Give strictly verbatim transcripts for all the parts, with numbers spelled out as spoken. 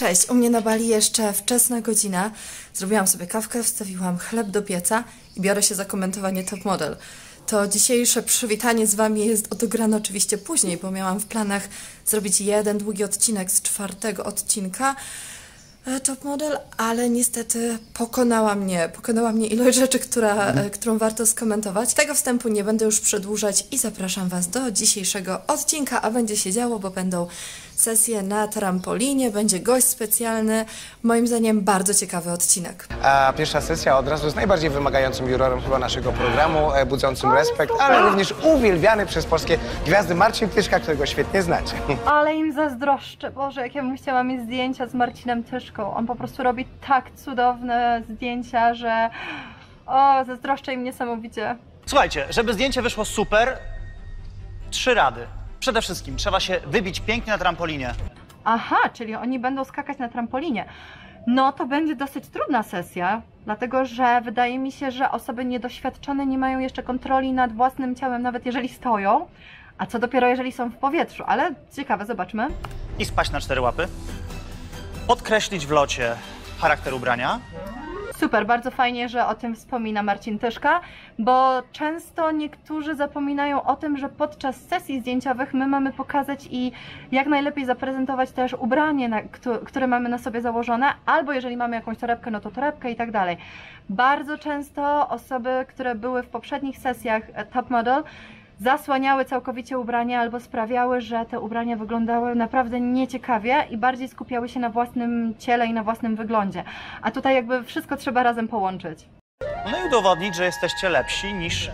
Cześć, u mnie na Bali jeszcze wczesna godzina. Zrobiłam sobie kawkę, wstawiłam chleb do pieca i biorę się za komentowanie Top Model. To dzisiejsze przywitanie z Wami jest odegrane oczywiście później, bo miałam w planach zrobić jeden długi odcinek z czwartego odcinka Top Model, ale niestety pokonała mnie, pokonała mnie ilość rzeczy, która, mhm. którą warto skomentować. Tego wstępu nie będę już przedłużać i zapraszam Was do dzisiejszego odcinka, a będzie się działo, bo będą sesje na trampolinie, będzie gość specjalny, moim zdaniem bardzo ciekawy odcinek. A pierwsza sesja od razu z najbardziej wymagającym jurorem chyba naszego programu, budzącym respekt, ale również uwielbiany przez polskie gwiazdy Marcin Tyszka, którego świetnie znacie. Ale im zazdroszczę, Boże, jak ja bym chciała mieć zdjęcia z Marcinem Tyszką. On po prostu robi tak cudowne zdjęcia, że o, zazdroszczę im niesamowicie. Słuchajcie, żeby zdjęcie wyszło super, trzy rady. Przede wszystkim trzeba się wybić pięknie na trampolinie. Aha, czyli oni będą skakać na trampolinie. No to będzie dosyć trudna sesja, dlatego że wydaje mi się, że osoby niedoświadczone nie mają jeszcze kontroli nad własnym ciałem, nawet jeżeli stoją, a co dopiero jeżeli są w powietrzu, ale ciekawe, zobaczmy. I spaść na cztery łapy. Podkreślić w locie charakter ubrania. Super, bardzo fajnie, że o tym wspomina Marcin Tyszka, bo często niektórzy zapominają o tym, że podczas sesji zdjęciowych my mamy pokazać i jak najlepiej zaprezentować też ubranie, na, które mamy na sobie założone, albo jeżeli mamy jakąś torebkę, no to torebkę i tak dalej. Bardzo często osoby, które były w poprzednich sesjach Top Model, zasłaniały całkowicie ubrania albo sprawiały, że te ubrania wyglądały naprawdę nieciekawie i bardziej skupiały się na własnym ciele i na własnym wyglądzie. A tutaj jakby wszystko trzeba razem połączyć. No i udowodnić, że jesteście lepsi niż...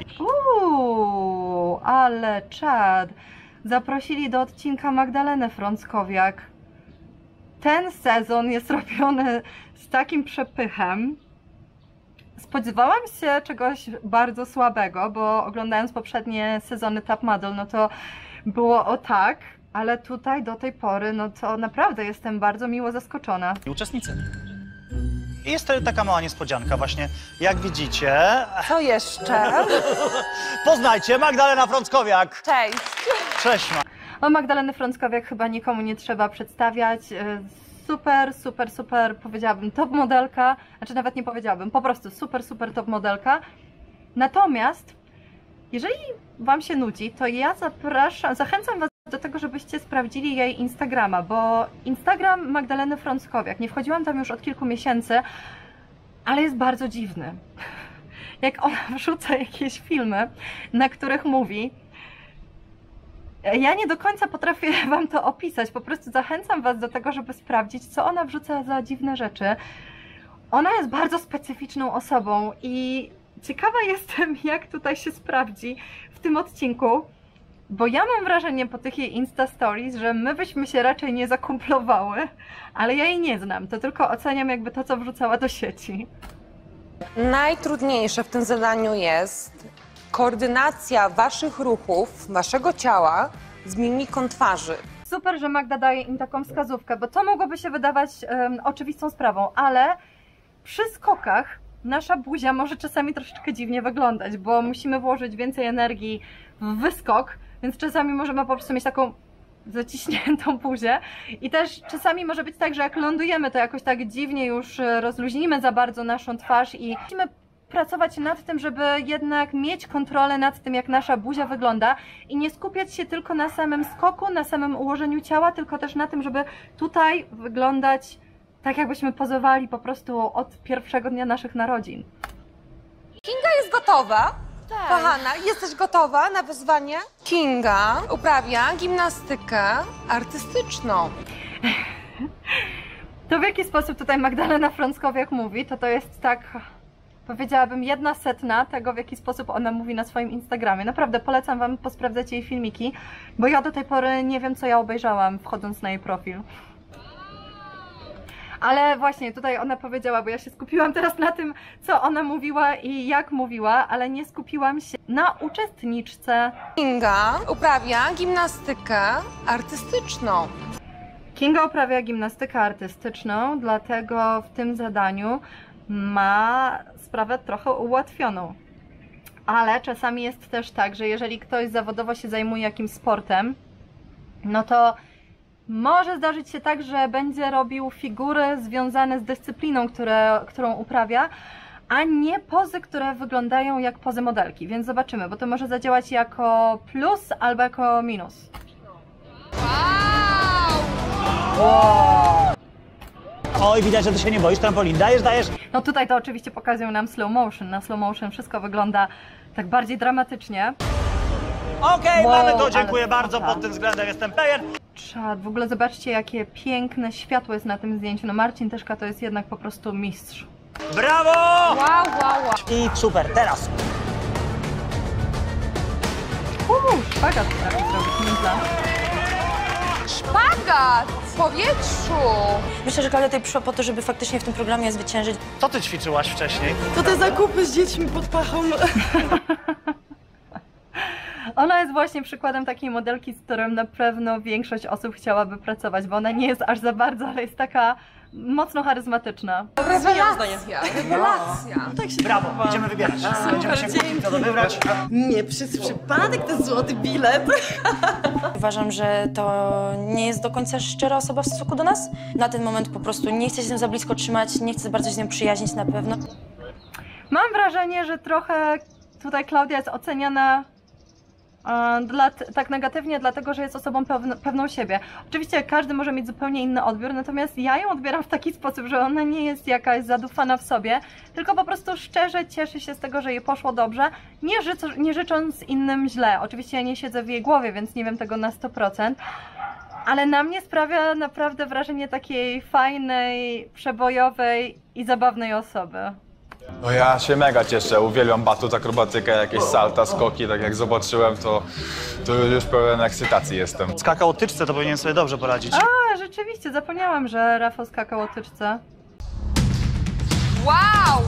Uuu, ale czad. Zaprosili do odcinka Magdalenę Frąckowiak. Ten sezon jest robiony z takim przepychem. Spodziewałam się czegoś bardzo słabego, bo oglądając poprzednie sezony Top Model, no to było o tak, ale tutaj do tej pory, no to naprawdę jestem bardzo miło zaskoczona. I uczestnicy. I jest to taka mała niespodzianka właśnie, jak widzicie... Co jeszcze? Poznajcie, Magdalena Frąckowiak! Cześć! Cześć, Ma. O Magdaleny Frąckowiak chyba nikomu nie trzeba przedstawiać. Super, super, super, powiedziałabym, top modelka, znaczy nawet nie powiedziałabym, po prostu super, super top modelka. Natomiast, jeżeli Wam się nudzi, to ja zapraszam, zachęcam Was do tego, żebyście sprawdzili jej Instagrama, bo Instagram Magdaleny Frąckowiak, nie wchodziłam tam już od kilku miesięcy, ale jest bardzo dziwny. Jak ona wrzuca jakieś filmy, na których mówi, ja nie do końca potrafię Wam to opisać, po prostu zachęcam Was do tego, żeby sprawdzić, co ona wrzuca za dziwne rzeczy. Ona jest bardzo specyficzną osobą i ciekawa jestem, jak tutaj się sprawdzi w tym odcinku, bo ja mam wrażenie po tych jej Insta Stories, że my byśmy się raczej nie zakumplowały, ale ja jej nie znam, to tylko oceniam jakby to, co wrzucała do sieci. Najtrudniejsze w tym zadaniu jest koordynacja Waszych ruchów, Waszego ciała z mimiką twarzy. Super, że Magda daje im taką wskazówkę, bo to mogłoby się wydawać um, oczywistą sprawą, ale przy skokach nasza buzia może czasami troszeczkę dziwnie wyglądać, bo musimy włożyć więcej energii w wyskok, więc czasami możemy po prostu mieć taką zaciśniętą buzię i też czasami może być tak, że jak lądujemy, to jakoś tak dziwnie już rozluźnimy za bardzo naszą twarz i musimy pracować nad tym, żeby jednak mieć kontrolę nad tym, jak nasza buzia wygląda i nie skupiać się tylko na samym skoku, na samym ułożeniu ciała, tylko też na tym, żeby tutaj wyglądać tak, jakbyśmy pozowali po prostu od pierwszego dnia naszych narodzin. Kinga jest gotowa. Tak. Kochana, jesteś gotowa na wyzwanie? Kinga uprawia gimnastykę artystyczną. To w jaki sposób tutaj Magdalena Frąckowiak mówi, to to jest tak... Powiedziałabym jedna setna tego, w jaki sposób ona mówi na swoim Instagramie. Naprawdę polecam Wam posprawdzać jej filmiki, bo ja do tej pory nie wiem, co ja obejrzałam, wchodząc na jej profil. Ale właśnie tutaj ona powiedziała, bo ja się skupiłam teraz na tym, co ona mówiła i jak mówiła, ale nie skupiłam się na uczestniczce. Kinga uprawia gimnastykę artystyczną. Kinga uprawia gimnastykę artystyczną, dlatego w tym zadaniu ma sprawę trochę ułatwioną. Ale czasami jest też tak, że jeżeli ktoś zawodowo się zajmuje jakimś sportem, no to Może zdarzyć się tak, że będzie robił figury związane z dyscypliną, które, którą uprawia, a nie pozy, które wyglądają jak pozy modelki, więc zobaczymy, bo to może zadziałać jako plus albo jako minus. Wow. Oj, widać, że ty się nie boisz trampolin. Dajesz, dajesz. No tutaj to oczywiście pokazują nam slow motion. Na slow motion wszystko wygląda tak bardziej dramatycznie. Okej, Wow, mamy to, dziękuję ale bardzo, dobra. pod tym względem jestem pewien. Czad, w ogóle zobaczcie, jakie piękne światło jest na tym zdjęciu. No Marcin Tyszka to jest jednak po prostu mistrz. Brawo! Wow, wow, wow. I super, teraz. Uuu, szpagat potrafi zrobić, nieźle. Szpagat w powietrzu. Myślę, że Klaudia tutaj przyszła po to, żeby faktycznie w tym programie zwyciężyć. Co ty ćwiczyłaś wcześniej? To te zakupy z dziećmi pod pachą. Ona jest właśnie przykładem takiej modelki, z którą na pewno większość osób chciałaby pracować, bo ona nie jest aż za bardzo, ale jest taka mocno charyzmatyczna. Rewelacja, rewelacja. Brawo, idziemy wybierać. Będziemy się kłócić, co to wybrać. Nie przez przypadek ten złoty bilet. Uważam, że to nie jest do końca szczera osoba w stosunku do nas. Na ten moment po prostu nie chce się z nią za blisko trzymać, nie chce za bardzo się z nią przyjaźnić na pewno. Mam wrażenie, że trochę tutaj Klaudia jest oceniana e, dla, tak negatywnie, dlatego że jest osobą pewno, pewną siebie. Oczywiście każdy może mieć zupełnie inny odbiór, natomiast ja ją odbieram w taki sposób, że ona nie jest jakaś zadufana w sobie, tylko po prostu szczerze cieszy się z tego, że jej poszło dobrze, nie, życ, nie życząc innym źle. Oczywiście ja nie siedzę w jej głowie, więc nie wiem tego na sto procent. Ale na mnie sprawia naprawdę wrażenie takiej fajnej, przebojowej i zabawnej osoby. No ja się mega cieszę, uwielbiam batut, akrobatykę, jakieś salta, skoki, tak jak zobaczyłem, to, to już pełen ekscytacji jestem. Skakał o tyczce, to powinien sobie dobrze poradzić. A, rzeczywiście, zapomniałam, że Rafał skakał o tyczce. Wow!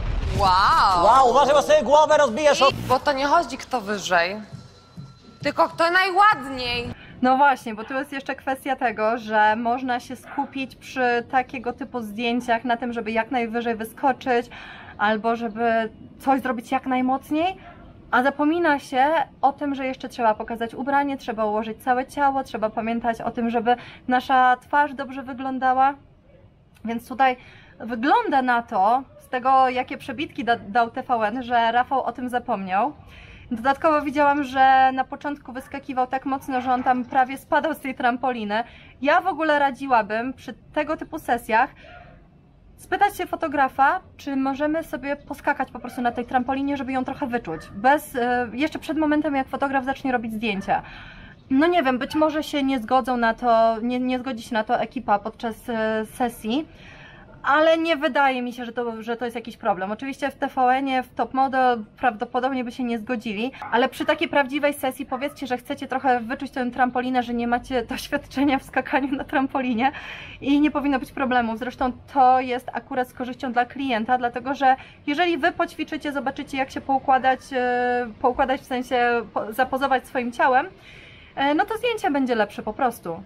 Wow! Wow, uważaj, bo sobie głowę rozbijesz o... Bo to nie chodzi kto wyżej, tylko kto najładniej. No właśnie, bo tu jest jeszcze kwestia tego, że można się skupić przy takiego typu zdjęciach na tym, żeby jak najwyżej wyskoczyć, albo żeby coś zrobić jak najmocniej, a zapomina się o tym, że jeszcze trzeba pokazać ubranie, trzeba ułożyć całe ciało, trzeba pamiętać o tym, żeby nasza twarz dobrze wyglądała. Więc tutaj wygląda na to, z tego jakie przebitki da, dał T V N, że Rafał o tym zapomniał. Dodatkowo widziałam, że na początku wyskakiwał tak mocno, że on tam prawie spadał z tej trampoliny. Ja w ogóle radziłabym przy tego typu sesjach spytać się fotografa, czy możemy sobie poskakać po prostu na tej trampolinie, żeby ją trochę wyczuć. Bez, jeszcze przed momentem, jak fotograf zacznie robić zdjęcia. No nie wiem, być może się nie zgodzą na to, nie, nie zgodzi się na to ekipa podczas sesji, ale nie wydaje mi się, że to, że to jest jakiś problem. Oczywiście w T V N-ie, w Top Model prawdopodobnie by się nie zgodzili, ale przy takiej prawdziwej sesji powiedzcie, że chcecie trochę wyczuć tę trampolinę, że nie macie doświadczenia w skakaniu na trampolinie i nie powinno być problemów. Zresztą to jest akurat z korzyścią dla klienta, dlatego że jeżeli wy poćwiczycie, zobaczycie jak się poukładać, poukładać w sensie zapozować swoim ciałem, no to zdjęcie będzie lepsze po prostu.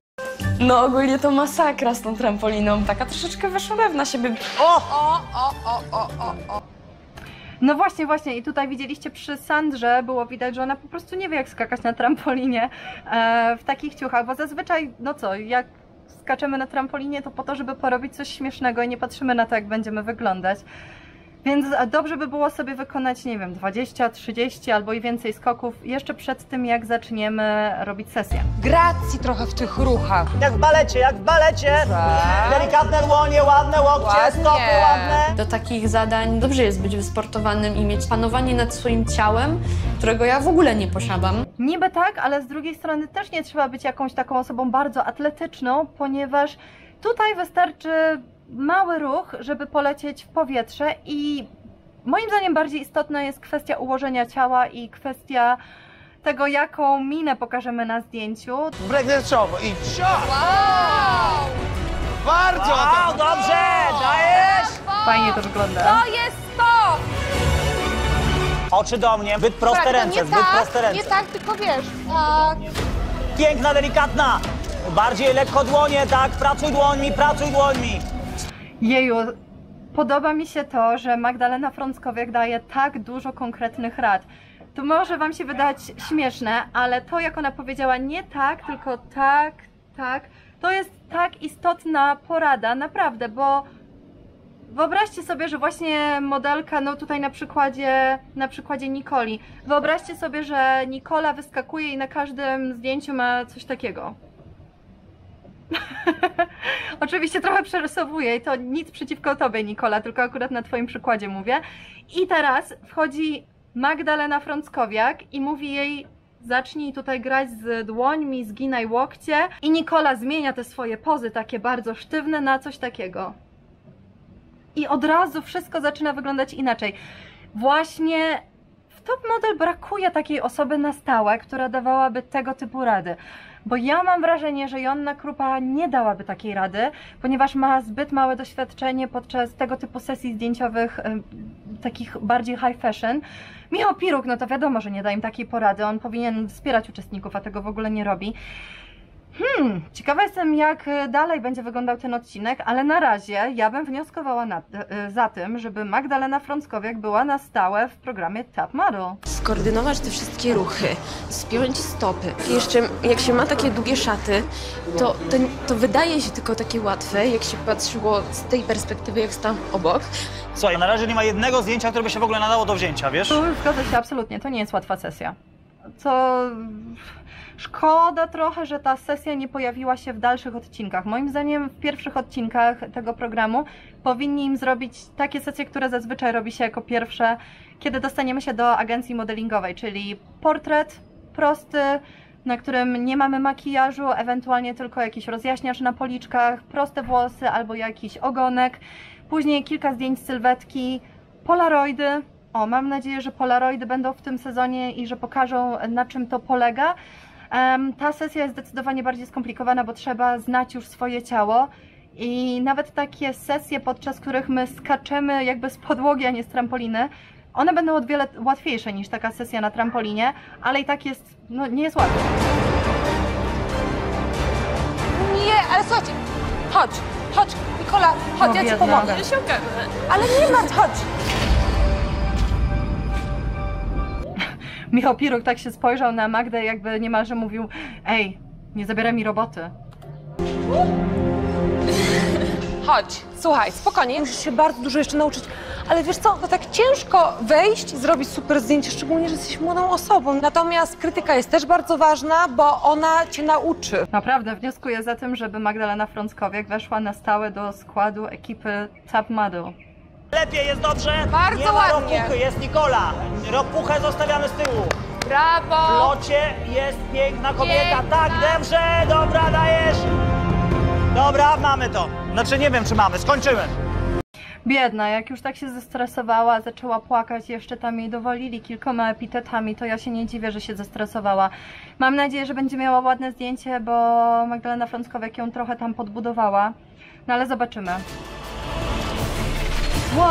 No ogólnie to masakra z tą trampoliną. Taka troszeczkę weszła na siebie. O, o, o, o, o, o. No właśnie, właśnie i tutaj widzieliście przy Sandrze, było widać, że ona po prostu nie wie jak skakać na trampolinie e, w takich ciuchach, bo zazwyczaj, no co, jak skaczemy na trampolinie to po to, żeby porobić coś śmiesznego i nie patrzymy na to jak będziemy wyglądać. Więc dobrze by było sobie wykonać, nie wiem, dwadzieścia, trzydzieści albo i więcej skoków jeszcze przed tym, jak zaczniemy robić sesję. Gracji trochę w tych ruchach. Jak w balecie, jak w balecie. Tak. Delikatne dłonie, ładne łokcie, Ładnie. stopy ładne. Do takich zadań dobrze jest być wysportowanym i mieć panowanie nad swoim ciałem, którego ja w ogóle nie posiadam. Niby tak, ale z drugiej strony też nie trzeba być jakąś taką osobą bardzo atletyczną, ponieważ tutaj wystarczy mały ruch, żeby polecieć w powietrze i moim zdaniem bardziej istotna jest kwestia ułożenia ciała i kwestia tego, jaką minę pokażemy na zdjęciu. Breakdance'owo i ciao! Wow! Bardzo! Wow, dobrze, dajesz! Fajnie to wygląda. To jest to! Oczy do mnie, zbyt proste Tak, to ręce, nie zbyt tak, proste ręce. nie tak, tylko wiesz, tak. Piękna, delikatna. Bardziej lekko dłonie, tak, pracuj dłońmi, pracuj dłońmi. Jeju, podoba mi się to, że Magdalena Frąckowiak daje tak dużo konkretnych rad. To może wam się wydać śmieszne, ale to jak ona powiedziała nie tak, tylko tak, tak, to jest tak istotna porada, naprawdę, bo wyobraźcie sobie, że właśnie modelka, no tutaj na przykładzie, na przykładzie Nikoli, wyobraźcie sobie, że Nikola wyskakuje i na każdym zdjęciu ma coś takiego. Oczywiście trochę przerysowuję i to nic przeciwko tobie, Nikola, tylko akurat na twoim przykładzie mówię. I teraz wchodzi Magdalena Frąckowiak i mówi jej: zacznij tutaj grać z dłońmi, zginaj łokcie. I Nikola zmienia te swoje pozy takie bardzo sztywne na coś takiego. I od razu wszystko zaczyna wyglądać inaczej. Właśnie w top model brakuje takiej osoby na stałe, która dawałaby tego typu rady. Bo ja mam wrażenie, że Joanna Krupa nie dałaby takiej rady, ponieważ ma zbyt małe doświadczenie podczas tego typu sesji zdjęciowych, y, takich bardziej high fashion. Michał Piruk, no to wiadomo, że nie da im takiej porady, on powinien wspierać uczestników, a tego w ogóle nie robi. Hmm, ciekawa jestem, jak dalej będzie wyglądał ten odcinek, ale na razie ja bym wnioskowała na, za tym, żeby Magdalena Frąckowiak była na stałe w programie Top Model. Skoordynować te wszystkie ruchy, spiąć stopy. I jeszcze jak się ma takie długie szaty, to, to, to wydaje się tylko takie łatwe, jak się patrzyło z tej perspektywy, jak stałam obok. Słuchaj, na razie nie ma jednego zdjęcia, które by się w ogóle nadało do wzięcia, wiesz? Tu zgodzę się absolutnie, to nie jest łatwa sesja. Co... Szkoda trochę, że ta sesja nie pojawiła się w dalszych odcinkach. Moim zdaniem w pierwszych odcinkach tego programu powinni im zrobić takie sesje, które zazwyczaj robi się jako pierwsze, kiedy dostaniemy się do agencji modelingowej, czyli portret prosty, na którym nie mamy makijażu, ewentualnie tylko jakiś rozjaśniacz na policzkach, proste włosy albo jakiś ogonek, później kilka zdjęć sylwetki, polaroidy. O, mam nadzieję, że polaroidy będą w tym sezonie i że pokażą, na czym to polega. Um, ta sesja jest zdecydowanie bardziej skomplikowana, bo trzeba znać już swoje ciało i nawet takie sesje, podczas których my skaczemy jakby z podłogi, a nie z trampoliny, one będą o wiele łatwiejsze niż taka sesja na trampolinie, ale i tak jest, no nie jest łatwo. Nie, ale słuchajcie, chodź, chodź, Nikola, chodź, No ja ci biedna. pomogę. Ja się okażę. Ale nie martw, chodź. Michał Piruk tak się spojrzał na Magdę, jakby niemalże mówił: ej, nie zabieraj mi roboty. Chodź, słuchaj, spokojnie, musisz się bardzo dużo jeszcze nauczyć, ale wiesz co, to tak ciężko wejść i zrobić super zdjęcie, szczególnie, że jesteś młodą osobą. Natomiast krytyka jest też bardzo ważna, bo ona cię nauczy. Naprawdę wnioskuję za tym, żeby Magdalena Frąckowiak weszła na stałe do składu ekipy Top Model. Lepiej, jest dobrze? Bardzo nie ma ładnie. ropuchy, jest Nikola. Ropuchę zostawiamy z tyłu. W Brawo! locie jest piękna kobieta. Tak, dobrze, dobra, dajesz. Dobra, mamy to. Znaczy nie wiem, czy mamy, skończymy. Biedna, jak już tak się zestresowała, zaczęła płakać, jeszcze tam jej dowalili kilkoma epitetami, to ja się nie dziwię, że się zestresowała. Mam nadzieję, że będzie miała ładne zdjęcie, bo Magdalena Frąckowiak ją trochę tam podbudowała. No ale zobaczymy. Wow!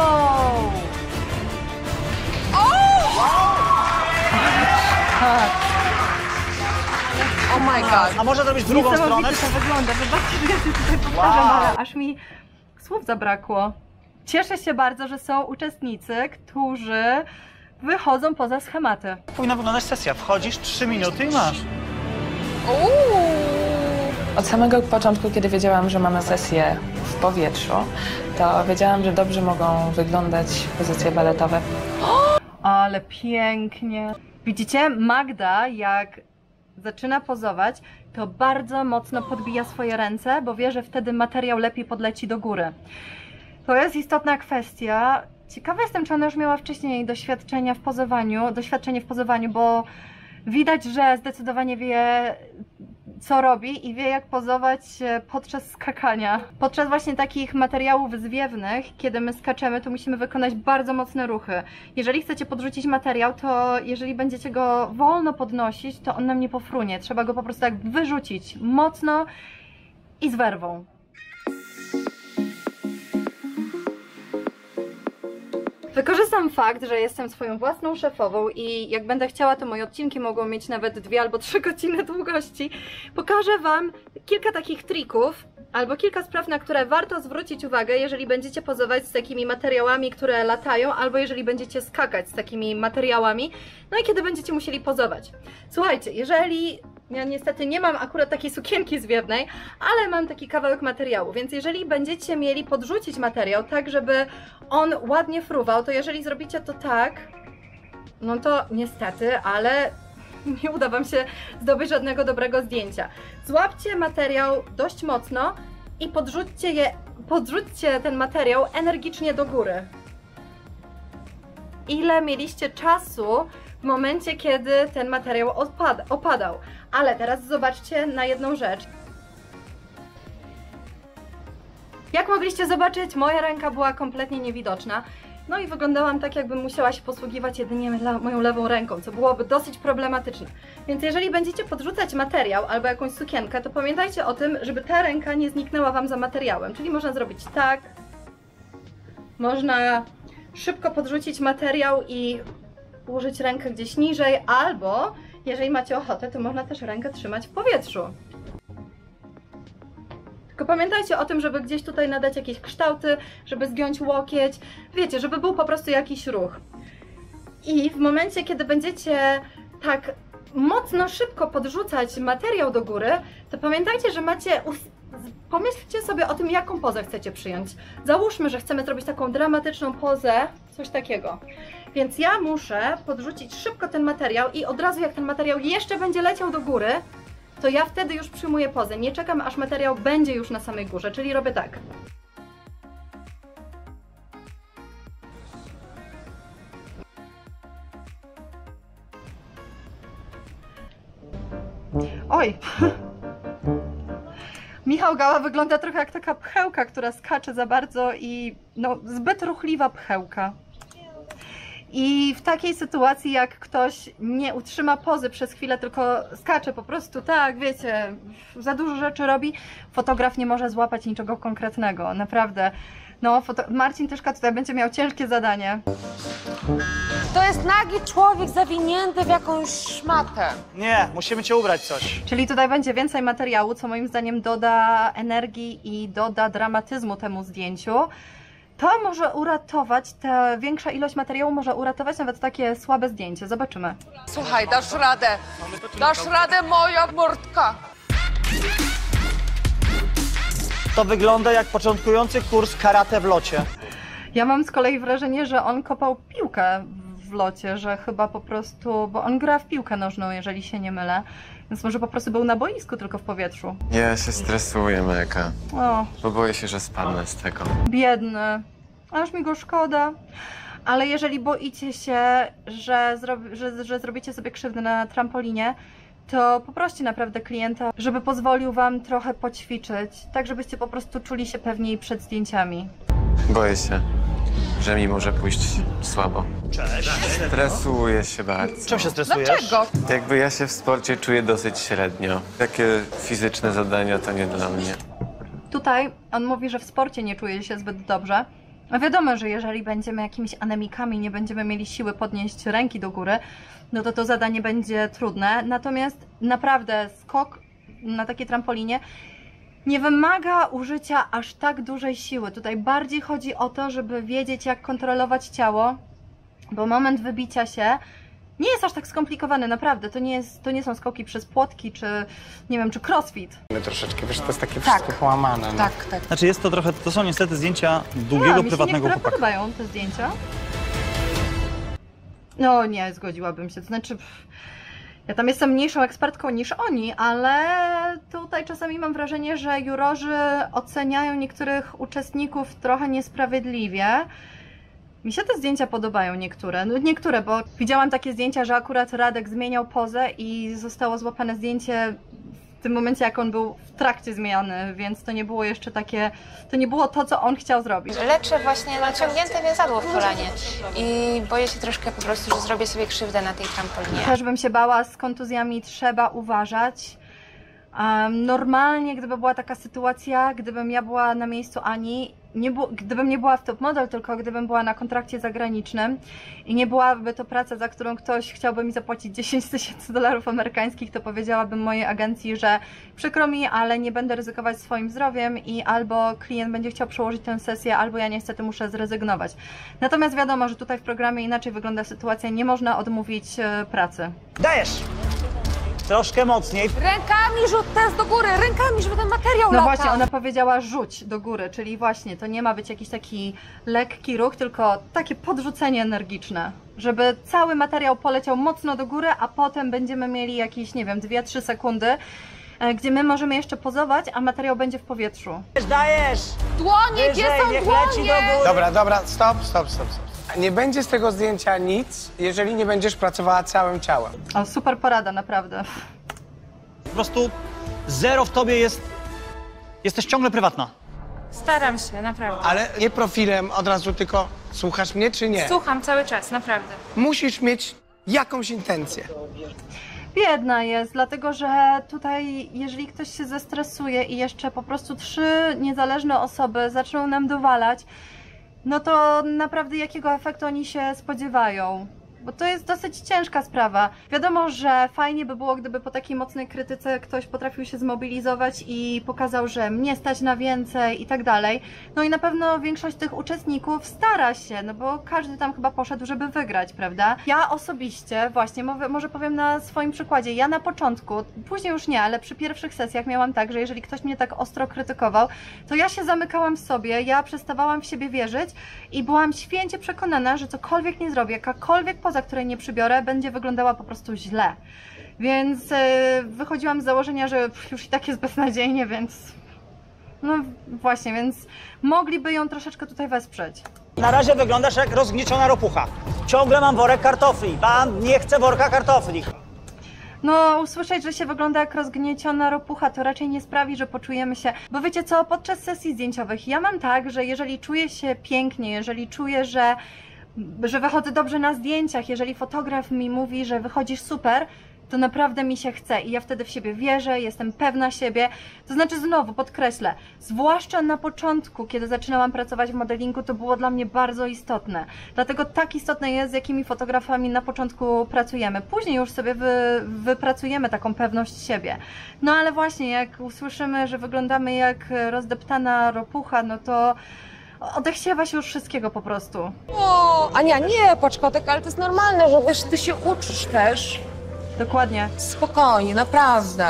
Tak. Oh my god. A może zrobić drugą stronę? Niesamowicie to wygląda. Wybaczcie, że ja się tutaj powtarzam, Wow. ale aż mi słów zabrakło. Cieszę się bardzo, że są uczestnicy, którzy wychodzą poza schematy. Powinna wyglądać sesja. Wchodzisz, trzy minuty i masz. Od samego początku, kiedy wiedziałam, że mamy sesję w powietrzu, to wiedziałam, że dobrze mogą wyglądać pozycje baletowe. Ale pięknie. Widzicie, Magda jak zaczyna pozować, to bardzo mocno podbija swoje ręce, bo wie, że wtedy materiał lepiej podleci do góry. To jest istotna kwestia. Ciekawa jestem, czy ona już miała wcześniej doświadczenia w pozowaniu, doświadczenie w pozowaniu, bo widać, że zdecydowanie wie, co robi i wie, jak pozować podczas skakania. Podczas właśnie takich materiałów zwiewnych, kiedy my skaczemy, to musimy wykonać bardzo mocne ruchy. Jeżeli chcecie podrzucić materiał, to jeżeli będziecie go wolno podnosić, to on nam nie pofrunie. Trzeba go po prostu tak wyrzucić mocno i z werwą. Wykorzystam fakt, że jestem swoją własną szefową i jak będę chciała, to moje odcinki mogą mieć nawet dwie albo trzy godziny długości. Pokażę Wam kilka takich trików albo kilka spraw, na które warto zwrócić uwagę, jeżeli będziecie pozować z takimi materiałami, które latają, albo jeżeli będziecie skakać z takimi materiałami, no i kiedy będziecie musieli pozować. Słuchajcie, jeżeli Ja niestety nie mam akurat takiej sukienki zwiewnej, ale mam taki kawałek materiału, więc jeżeli będziecie mieli podrzucić materiał tak, żeby on ładnie fruwał, to jeżeli zrobicie to tak, no to niestety, ale nie uda Wam się zdobyć żadnego dobrego zdjęcia. Złapcie materiał dość mocno i podrzućcie, je, podrzućcie ten materiał energicznie do góry. Ile mieliście czasu w momencie, kiedy ten materiał opada, opadał. Ale teraz zobaczcie na jedną rzecz. Jak mogliście zobaczyć, moja ręka była kompletnie niewidoczna. No i wyglądałam tak, jakbym musiała się posługiwać jedynie moją lewą ręką, co byłoby dosyć problematyczne. Więc jeżeli będziecie podrzucać materiał albo jakąś sukienkę, to pamiętajcie o tym, żeby ta ręka nie zniknęła Wam za materiałem. Czyli można zrobić tak, można szybko podrzucić materiał i ułożyć rękę gdzieś niżej, albo jeżeli macie ochotę, to można też rękę trzymać w powietrzu. Tylko pamiętajcie o tym, żeby gdzieś tutaj nadać jakieś kształty, żeby zgiąć łokieć, wiecie, żeby był po prostu jakiś ruch. I w momencie, kiedy będziecie tak mocno szybko podrzucać materiał do góry, to pamiętajcie, że macie... Pomyślcie sobie o tym, jaką pozę chcecie przyjąć. Załóżmy, że chcemy zrobić taką dramatyczną pozę, coś takiego. Więc ja muszę podrzucić szybko ten materiał i od razu jak ten materiał jeszcze będzie leciał do góry, to ja wtedy już przyjmuję pozę. Nie czekam, aż materiał będzie już na samej górze, czyli robię tak. Oj! Michał Gała wygląda trochę jak taka pchełka, która skacze za bardzo i no zbyt ruchliwa pchełka. I w takiej sytuacji, jak ktoś nie utrzyma pozy przez chwilę, tylko skacze po prostu tak, wiecie, za dużo rzeczy robi, fotograf nie może złapać niczego konkretnego, naprawdę. No, Marcin Tyszka tutaj będzie miał ciężkie zadanie. To jest nagi człowiek zawinięty w jakąś szmatę. Nie, musimy cię ubrać coś. Czyli tutaj będzie więcej materiału, co moim zdaniem doda energii i doda dramatyzmu temu zdjęciu. To może uratować, ta większa ilość materiału może uratować nawet takie słabe zdjęcie. Zobaczymy. Słuchaj, dasz radę. Dasz radę, moja mordka. To wygląda jak początkujący kurs karate w locie. Ja mam z kolei wrażenie, że on kopał piłkę w locie, że chyba po prostu, bo on gra w piłkę nożną, jeżeli się nie mylę, więc może po prostu był na boisku, tylko w powietrzu. Ja się stresuję mega, O, bo boję się, że spadnę z tego. biedny, aż mi go szkoda. Ale jeżeli boicie się, że, zrobi, że, że zrobicie sobie krzywdę na trampolinie, to poproście naprawdę klienta, żeby pozwolił Wam trochę poćwiczyć, tak żebyście po prostu czuli się pewniej przed zdjęciami. Boję się, że mi może pójść słabo. Cześć. Stresuję się bardzo. Czym się stresujesz? Dlaczego? Jakby ja się w sporcie czuję dosyć średnio. Takie fizyczne zadania to nie dla mnie. Tutaj on mówi, że w sporcie nie czuje się zbyt dobrze. A wiadomo, że jeżeli będziemy jakimiś anemikami, nie będziemy mieli siły podnieść ręki do góry, no to to zadanie będzie trudne. Natomiast naprawdę skok na takiej trampolinie nie wymaga użycia aż tak dużej siły. Tutaj bardziej chodzi o to, żeby wiedzieć, jak kontrolować ciało, bo moment wybicia się nie jest aż tak skomplikowany, naprawdę. To nie, jest, to nie są skoki przez płotki, czy nie wiem, czy crossfit. My troszeczkę, wiesz, to jest takie wszystko połamane. No. Tak, tak. Znaczy jest to trochę, to są niestety zdjęcia długiego, A, mi się prywatnego niektóre chłopaka. podobają te zdjęcia. No nie, zgodziłabym się, to znaczy... Pff, ja tam jestem mniejszą ekspertką niż oni, ale tutaj czasami mam wrażenie, że jurorzy oceniają niektórych uczestników trochę niesprawiedliwie. Mi się te zdjęcia podobają niektóre, no niektóre, bo widziałam takie zdjęcia, że akurat Radek zmieniał pozę i zostało złapane zdjęcie w tym momencie, jak on był w trakcie zmiany, więc to nie było jeszcze takie, to nie było to, co on chciał zrobić. Leczę właśnie naciągnięte więzadło w kolanie i boję się troszkę po prostu, że zrobię sobie krzywdę na tej trampolinie. Też bym się bała, z kontuzjami trzeba uważać. Um, normalnie, gdyby była taka sytuacja, gdybym ja była na miejscu Ani, nie bu- gdybym nie była w Top Model, tylko gdybym była na kontrakcie zagranicznym i nie byłaby to praca, za którą ktoś chciałby mi zapłacić dziesięć tysięcy dolarów amerykańskich, to powiedziałabym mojej agencji, że przykro mi, ale nie będę ryzykować swoim zdrowiem i albo klient będzie chciał przełożyć tę sesję, albo ja niestety muszę zrezygnować. Natomiast wiadomo, że tutaj w programie inaczej wygląda sytuacja, nie można odmówić e, pracy. Dajesz! troszkę mocniej. Rękami rzut teraz do góry, rękami, żeby ten materiał No latał. właśnie, ona powiedziała rzuć do góry, czyli właśnie to nie ma być jakiś taki lekki ruch, tylko takie podrzucenie energiczne, żeby cały materiał poleciał mocno do góry, a potem będziemy mieli jakieś, nie wiem, dwie trzy sekundy, gdzie my możemy jeszcze pozować, a materiał będzie w powietrzu. Dajesz! Dłonie, gdzie są niech dłonie? leci do góry. Dobra, dobra, stop, stop, stop, stop. Nie będzie z tego zdjęcia nic, jeżeli nie będziesz pracowała całym ciałem. O, super porada, naprawdę. Po prostu zero w tobie jest... Jesteś ciągle prywatna. Staram się, naprawdę. Ale nie profilem od razu, tylko słuchasz mnie czy nie? Słucham cały czas, naprawdę. Musisz mieć jakąś intencję. Biedna jest, dlatego że tutaj, jeżeli ktoś się zestresuje i jeszcze po prostu trzy niezależne osoby zaczną nam dowalać, no to naprawdę jakiego efektu oni się spodziewają? Bo to jest dosyć ciężka sprawa. Wiadomo, że fajnie by było, gdyby po takiej mocnej krytyce ktoś potrafił się zmobilizować i pokazał, że mnie stać na więcej i tak dalej. No i na pewno większość tych uczestników stara się, no bo każdy tam chyba poszedł, żeby wygrać, prawda? Ja osobiście, właśnie, może powiem na swoim przykładzie, ja na początku, później już nie, ale przy pierwszych sesjach miałam tak, że jeżeli ktoś mnie tak ostro krytykował, to ja się zamykałam w sobie, ja przestawałam w siebie wierzyć i byłam święcie przekonana, że cokolwiek nie zrobię, jakakolwiek poza której nie przybiorę, będzie wyglądała po prostu źle. Więc yy, wychodziłam z założenia, że już i tak jest beznadziejnie, więc no właśnie, więc mogliby ją troszeczkę tutaj wesprzeć. Na razie wyglądasz jak rozgnieciona ropucha. Ciągle mam worek kartofli. Pan nie chce worka kartofli. No, usłyszeć, że się wygląda jak rozgnieciona ropucha, to raczej nie sprawi, że poczujemy się... Bo wiecie co, podczas sesji zdjęciowych ja mam tak, że jeżeli czuję się pięknie, jeżeli czuję, że że wychodzę dobrze na zdjęciach, jeżeli fotograf mi mówi, że wychodzisz super, to naprawdę mi się chce i ja wtedy w siebie wierzę, jestem pewna siebie. To znaczy znowu, podkreślę, zwłaszcza na początku, kiedy zaczynałam pracować w modelingu, to było dla mnie bardzo istotne. Dlatego tak istotne jest, z jakimi fotografami na początku pracujemy. Później już sobie wy, wypracujemy taką pewność siebie. No ale właśnie, jak usłyszymy, że wyglądamy jak rozdeptana ropucha, no to odechciewa się już wszystkiego po prostu. O, Ania, nie, Poczkotek, ale to jest normalne, że wiesz, ty się uczysz też. Dokładnie. Spokojnie, naprawdę.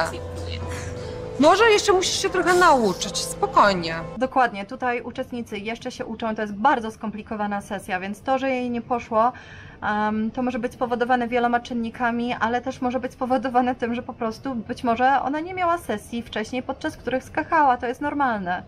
Może jeszcze musisz się trochę nauczyć, spokojnie. Dokładnie, tutaj uczestnicy jeszcze się uczą, to jest bardzo skomplikowana sesja, więc to, że jej nie poszło, um, to może być spowodowane wieloma czynnikami, ale też może być spowodowane tym, że po prostu być może ona nie miała sesji wcześniej, podczas których skakała, to jest normalne.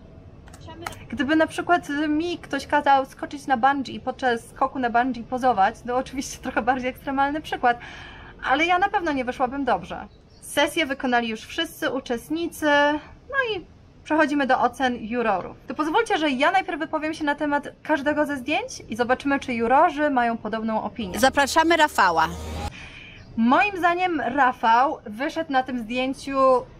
Gdyby na przykład mi ktoś kazał skoczyć na bungee i podczas skoku na bungee pozować, to oczywiście trochę bardziej ekstremalny przykład, ale ja na pewno nie wyszłabym dobrze. Sesję wykonali już wszyscy uczestnicy, no i przechodzimy do ocen jurorów. To pozwólcie, że ja najpierw wypowiem się na temat każdego ze zdjęć i zobaczymy, czy jurorzy mają podobną opinię. Zapraszamy Rafała. Moim zdaniem Rafał wyszedł na tym zdjęciu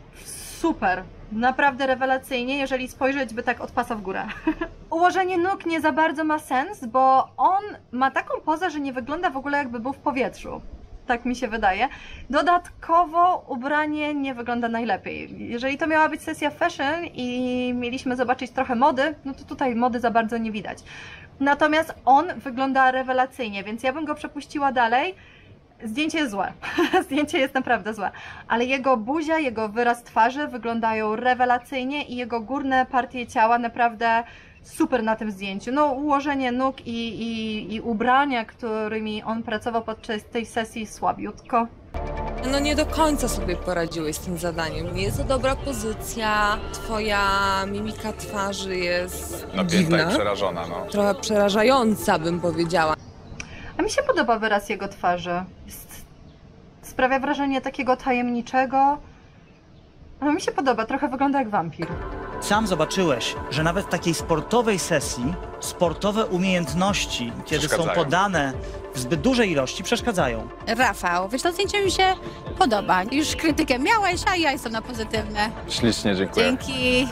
super. Naprawdę rewelacyjnie, jeżeli spojrzeć by tak od pasa w górę. Ułożenie nóg nie za bardzo ma sens, bo on ma taką pozę, że nie wygląda w ogóle jakby był w powietrzu. Tak mi się wydaje. Dodatkowo ubranie nie wygląda najlepiej. Jeżeli to miała być sesja fashion i mieliśmy zobaczyć trochę mody, no to tutaj mody za bardzo nie widać. Natomiast on wygląda rewelacyjnie, więc ja bym go przepuściła dalej. Zdjęcie jest złe, zdjęcie jest naprawdę złe, ale jego buzia, jego wyraz twarzy wyglądają rewelacyjnie i jego górne partie ciała naprawdę super na tym zdjęciu. No ułożenie nóg i, i, i ubrania, którymi on pracował podczas tej sesji słabiutko. No nie do końca sobie poradziłeś z tym zadaniem. Nie jest to dobra pozycja, twoja mimika twarzy jest Napięta dziwna. i przerażona, no. Trochę przerażająca, bym powiedziała. A mi się podoba wyraz jego twarzy. Jest, sprawia wrażenie takiego tajemniczego. Ale mi się podoba, trochę wygląda jak wampir. Sam zobaczyłeś, że nawet w takiej sportowej sesji sportowe umiejętności, kiedy są podane w zbyt dużej ilości, przeszkadzają. Rafał, wiesz, to zdjęcie mi się podoba. Już krytykę miałeś, a ja jestem na pozytywne. Ślicznie, dziękuję. Dzięki.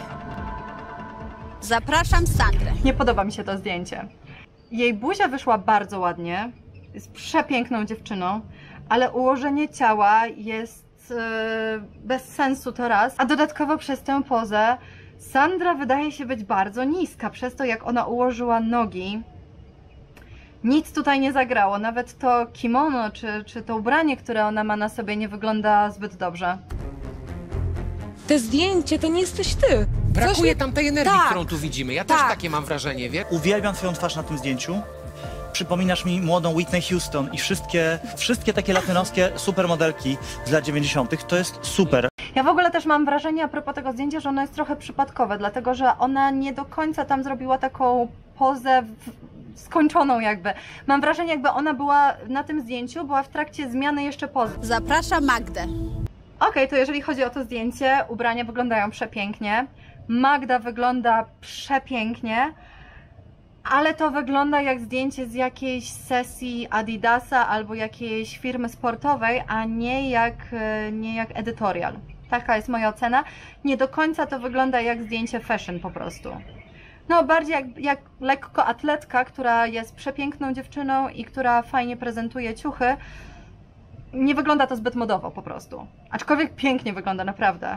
Zapraszam Sandrę. Nie podoba mi się to zdjęcie. Jej buzia wyszła bardzo ładnie, jest przepiękną dziewczyną, ale ułożenie ciała jest yy, bez sensu to raz, a dodatkowo przez tę pozę Sandra wydaje się być bardzo niska, przez to jak ona ułożyła nogi. Nic tutaj nie zagrało, nawet to kimono czy, czy to ubranie, które ona ma na sobie, nie wygląda zbyt dobrze. Te zdjęcie to nie jesteś ty. Brakuje Coś tam tej energii, tak. którą tu widzimy. Ja Tak. też takie mam wrażenie, wie? Uwielbiam twoją twarz na tym zdjęciu. Przypominasz mi młodą Whitney Houston i wszystkie, wszystkie takie latynoskie supermodelki z lat dziewięćdziesiątych. To jest super. Ja w ogóle też mam wrażenie a propos tego zdjęcia, że ono jest trochę przypadkowe, dlatego że ona nie do końca tam zrobiła taką pozę w, skończoną jakby. Mam wrażenie, jakby ona była na tym zdjęciu, była w trakcie zmiany jeszcze pozy. Zapraszam Magdę. Okej, okay, to jeżeli chodzi o to zdjęcie, ubrania wyglądają przepięknie. Magda wygląda przepięknie, ale to wygląda jak zdjęcie z jakiejś sesji Adidasa albo jakiejś firmy sportowej, a nie jak, nie jak edytorial. Taka jest moja ocena. Nie do końca to wygląda jak zdjęcie fashion po prostu. No bardziej jak, jak lekkoatletka, która jest przepiękną dziewczyną i która fajnie prezentuje ciuchy. Nie wygląda to zbyt modowo po prostu. Aczkolwiek pięknie wygląda, naprawdę.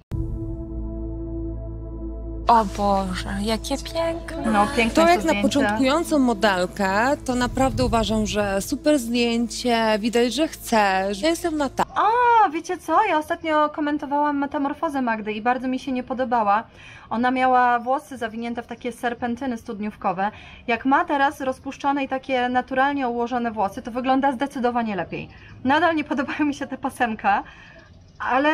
O Boże, jakie piękne. No, piękne To jest jak to na zdjęcie. początkującą modelkę, to naprawdę uważam, że super zdjęcie, widać, że chcesz. Ja jestem na tak. A, wiecie co? Ja ostatnio komentowałam metamorfozę Magdy i bardzo mi się nie podobała. Ona miała włosy zawinięte w takie serpentyny studniówkowe. Jak ma teraz rozpuszczone i takie naturalnie ułożone włosy, to wygląda zdecydowanie lepiej. Nadal nie podobają mi się te pasemka, ale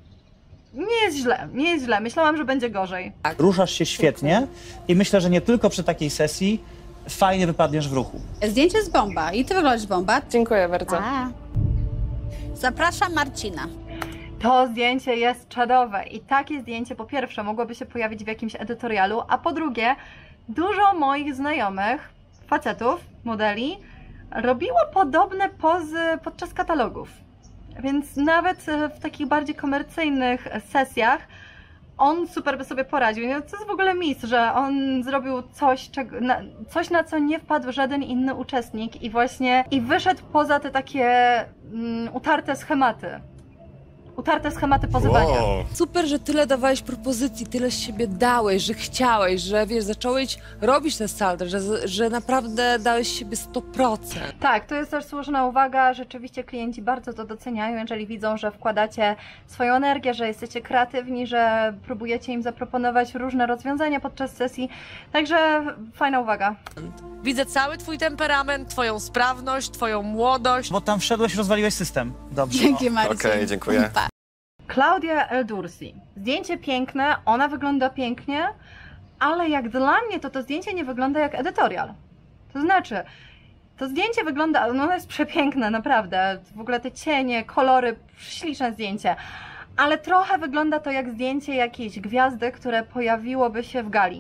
nie jest źle, nie jest źle. Myślałam, że będzie gorzej. Ruszasz się świetnie i myślę, że nie tylko przy takiej sesji fajnie wypadniesz w ruchu. Zdjęcie z bomba. I ty wyglądasz bomba. Dziękuję bardzo. A. Zapraszam Marcina. To zdjęcie jest czadowe i takie zdjęcie po pierwsze mogłoby się pojawić w jakimś edytorialu, a po drugie dużo moich znajomych, facetów, modeli robiło podobne pozy podczas katalogów. Więc nawet w takich bardziej komercyjnych sesjach on super by sobie poradził. To jest w ogóle mis, że on zrobił coś, czego, na, coś, na co nie wpadł żaden inny uczestnik i właśnie i wyszedł poza te takie mm, utarte schematy. Utarte schematy pozywania. Wow. Super, że tyle dawałeś propozycji, tyle z siebie dałeś, że chciałeś, że wiesz, zacząłeś robić te saldy, że, że naprawdę dałeś siebie sto procent. Tak, to jest też słuszna uwaga. Rzeczywiście klienci bardzo to doceniają, jeżeli widzą, że wkładacie swoją energię, że jesteście kreatywni, że próbujecie im zaproponować różne rozwiązania podczas sesji. Także fajna uwaga. Widzę cały twój temperament, twoją sprawność, twoją młodość. Bo tam wszedłeś, rozwaliłeś system. Dobrze. Dzięki, Marcin. Okej, dziękuję. Pa. Claudia Eldursi. Zdjęcie piękne, ona wygląda pięknie, ale jak dla mnie to to zdjęcie nie wygląda jak edytorial. To znaczy, to zdjęcie wygląda, no ono jest przepiękne, naprawdę. W ogóle te cienie, kolory, śliczne zdjęcie. Ale trochę wygląda to jak zdjęcie jakiejś gwiazdy, które pojawiłoby się w gali.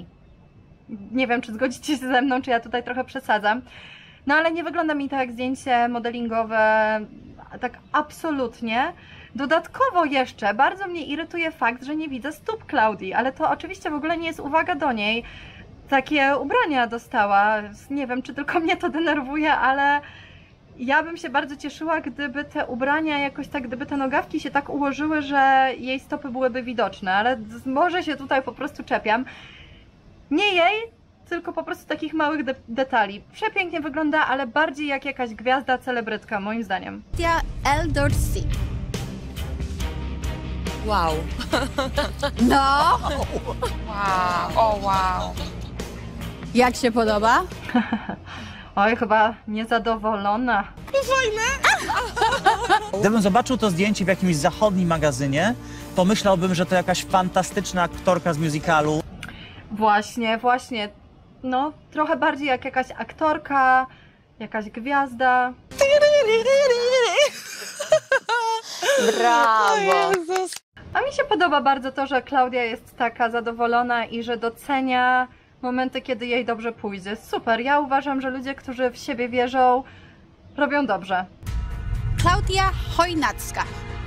Nie wiem, czy zgodzicie się ze mną, czy ja tutaj trochę przesadzam. No ale nie wygląda mi to jak zdjęcie modelingowe, tak absolutnie. Dodatkowo jeszcze bardzo mnie irytuje fakt, że nie widzę stóp Klaudii, ale to oczywiście w ogóle nie jest uwaga do niej. Takie ubrania dostała, nie wiem, czy tylko mnie to denerwuje, ale ja bym się bardzo cieszyła, gdyby te ubrania jakoś tak, gdyby te nogawki się tak ułożyły, że jej stopy byłyby widoczne, ale może się tutaj po prostu czepiam. Nie jej, tylko po prostu takich małych de detali. Przepięknie wygląda, ale bardziej jak jakaś gwiazda, celebrytka, moim zdaniem. Claudia Eldursi. Wow. No. Wow, o wow. Jak się podoba? Oj, chyba niezadowolona. Gdybym zobaczył to zdjęcie w jakimś zachodnim magazynie, pomyślałbym, że to jakaś fantastyczna aktorka z musicalu. Właśnie, właśnie. No, trochę bardziej jak jakaś aktorka, jakaś gwiazda. Brawo. A mi się podoba bardzo to, że Klaudia jest taka zadowolona i że docenia momenty, kiedy jej dobrze pójdzie. Super, ja uważam, że ludzie, którzy w siebie wierzą, robią dobrze. Klaudia Chojnacka.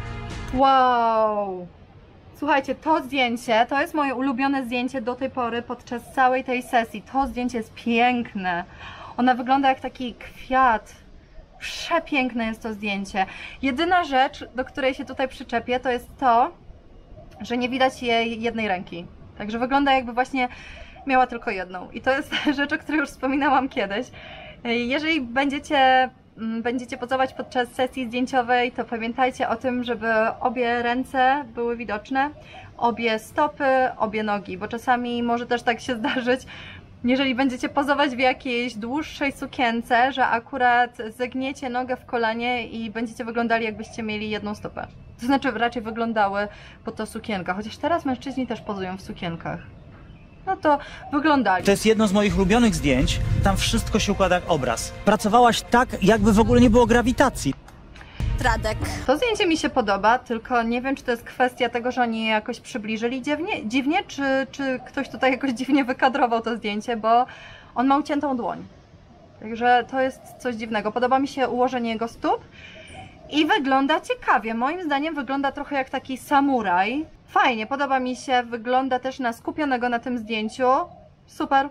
Wow! Słuchajcie, to zdjęcie, to jest moje ulubione zdjęcie do tej pory podczas całej tej sesji. To zdjęcie jest piękne. Ona wygląda jak taki kwiat. Przepiękne jest to zdjęcie. Jedyna rzecz, do której się tutaj przyczepię, to jest to, że nie widać jej jednej ręki. Także wygląda, jakby właśnie miała tylko jedną. I to jest rzecz, o której już wspominałam kiedyś. Jeżeli będziecie, będziecie pozować podczas sesji zdjęciowej, to pamiętajcie o tym, żeby obie ręce były widoczne, obie stopy, obie nogi, bo czasami może też tak się zdarzyć, jeżeli będziecie pozować w jakiejś dłuższej sukience, że akurat zegniecie nogę w kolanie i będziecie wyglądali, jakbyście mieli jedną stopę. To znaczy raczej wyglądały pod to sukienka, chociaż teraz mężczyźni też pozują w sukienkach. No to wyglądali. To jest jedno z moich ulubionych zdjęć. Tam wszystko się układa jak obraz. Pracowałaś tak, jakby w ogóle nie było grawitacji. Radek. To zdjęcie mi się podoba, tylko nie wiem, czy to jest kwestia tego, że oni je jakoś przybliżyli dziwnie, dziwnie czy, czy ktoś tutaj jakoś dziwnie wykadrował to zdjęcie, bo on ma uciętą dłoń. Także to jest coś dziwnego. Podoba mi się ułożenie jego stóp i wygląda ciekawie. Moim zdaniem wygląda trochę jak taki samuraj. Fajnie, podoba mi się, wygląda też na skupionego na tym zdjęciu. Super.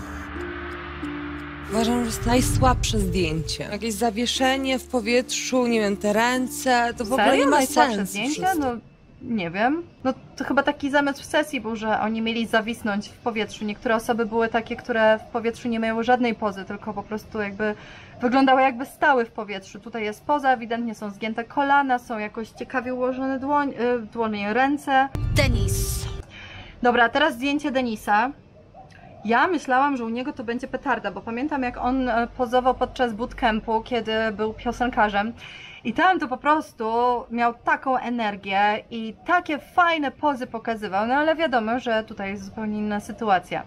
Uważam, że jest najsłabsze zdjęcie. Jakieś zawieszenie w powietrzu, nie wiem, te ręce, to w ogóle nie ma Najsłabsze sensu. zdjęcie? No nie wiem. No to chyba taki zamysł w sesji był, że oni mieli zawisnąć w powietrzu. Niektóre osoby były takie, które w powietrzu nie miały żadnej pozy, tylko po prostu jakby wyglądały jakby stały w powietrzu. Tutaj jest poza, ewidentnie są zgięte kolana, są jakoś ciekawie ułożone dłoń, yy, dłonie, ręce. Denis. Dobra, teraz zdjęcie Denisa. Ja myślałam, że u niego to będzie petarda, bo pamiętam, jak on pozował podczas bootcampu, kiedy był piosenkarzem. I tam to po prostu miał taką energię i takie fajne pozy pokazywał, no ale wiadomo, że tutaj jest zupełnie inna sytuacja.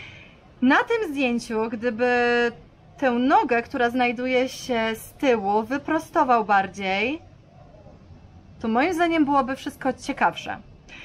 Na tym zdjęciu, gdyby tę nogę, która znajduje się z tyłu, wyprostował bardziej, to moim zdaniem byłoby wszystko ciekawsze.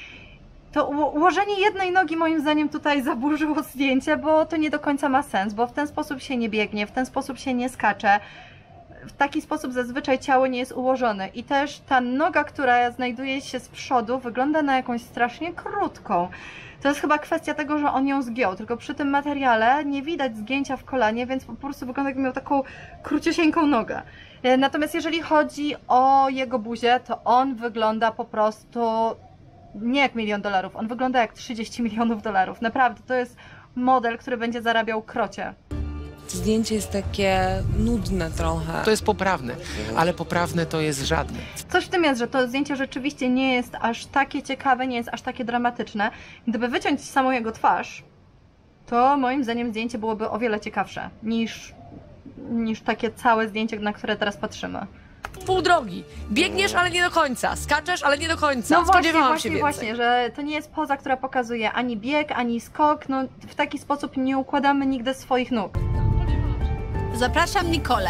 To ułożenie jednej nogi moim zdaniem tutaj zaburzyło zdjęcie, bo to nie do końca ma sens, bo w ten sposób się nie biegnie, w ten sposób się nie skacze. W taki sposób zazwyczaj ciało nie jest ułożone i też ta noga, która znajduje się z przodu, wygląda na jakąś strasznie krótką. To jest chyba kwestia tego, że on ją zgiął, tylko przy tym materiale nie widać zgięcia w kolanie, więc po prostu wygląda, jakby miał taką króciusieńką nogę. Natomiast jeżeli chodzi o jego buzię, to on wygląda po prostu nie jak milion dolarów, on wygląda jak trzydzieści milionów dolarów. Naprawdę, to jest model, który będzie zarabiał krocie. To zdjęcie jest takie nudne trochę. To jest poprawne, ale poprawne to jest żadne. Coś w tym jest, że to zdjęcie rzeczywiście nie jest aż takie ciekawe, nie jest aż takie dramatyczne. Gdyby wyciąć samą jego twarz, to moim zdaniem zdjęcie byłoby o wiele ciekawsze niż, niż takie całe zdjęcie, na które teraz patrzymy. Pół drogi. Biegniesz, ale nie do końca. Skaczesz, ale nie do końca. No właśnie, Spodziewałam właśnie, się więcej. właśnie, że to nie jest poza, która pokazuje ani bieg, ani skok. No, w taki sposób nie układamy nigdy swoich nóg. Zapraszam Nikolę.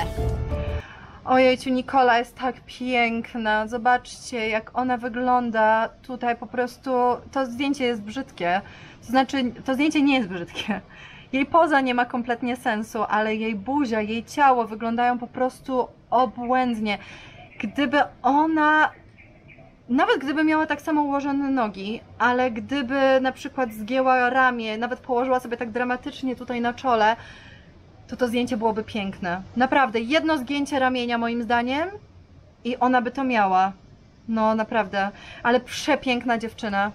Ojejciu, Nikola jest tak piękna. Zobaczcie, jak ona wygląda. Tutaj po prostu to zdjęcie jest brzydkie. To znaczy, to zdjęcie nie jest brzydkie. Jej poza nie ma kompletnie sensu, ale jej buzia, jej ciało wyglądają po prostu obłędnie. Gdyby ona, nawet gdyby miała tak samo ułożone nogi, ale gdyby na przykład zgięła ramię, nawet położyła sobie tak dramatycznie tutaj na czole, to to zdjęcie byłoby piękne. Naprawdę, jedno zgięcie ramienia moim zdaniem i ona by to miała. No naprawdę, ale przepiękna dziewczyna.